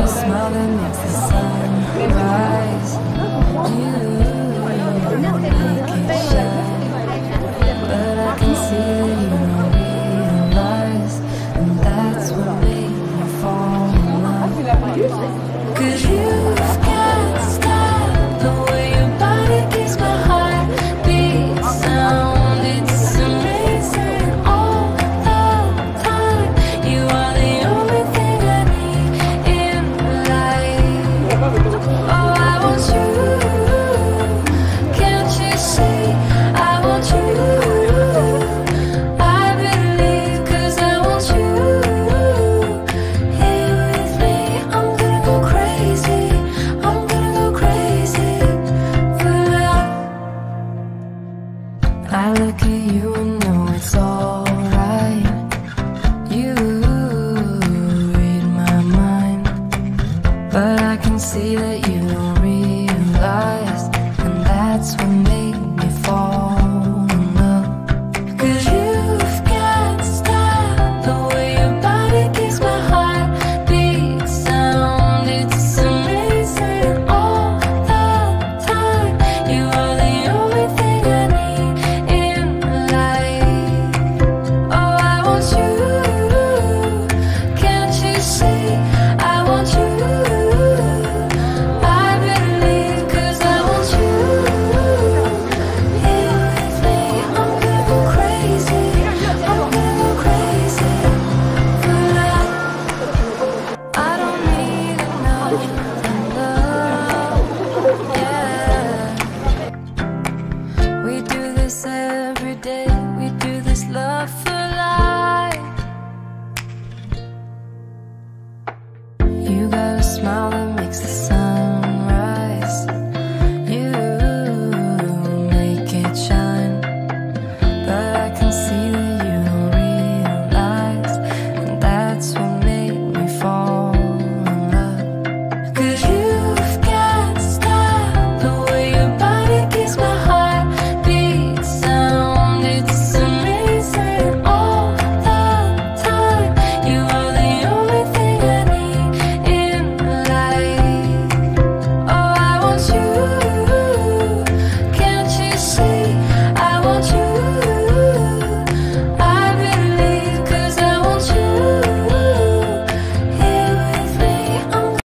smile that makes the sun rise. You make it shine, but I can see that you don't realize, and that's what made me fall in love. 'Cause you've got style, the way your body keeps my heart beat sound. It's amazing all the time. You are the only thing I need in life. Oh, I want you. Can't you see? I want you. I believe 'cause I want you. Here with me, I'm gonna go crazy. I'm gonna go crazy for love. I look at you and know it's alright. You read my mind, but I can see that you don't realize, and that's what made me fall in love. 'Cause you've got style, the way your body keeps my heart beat sound. It's amazing all the time. You are the only thing I need in life. Oh, I want you. Can't you see? I want you. I believe 'cause I want you. Here with me, I'm gonna go crazy. I'm gonna go crazy for love. I don't need another love. Yeah. We do this every day. We do this love for life. You got a smile that makes the sun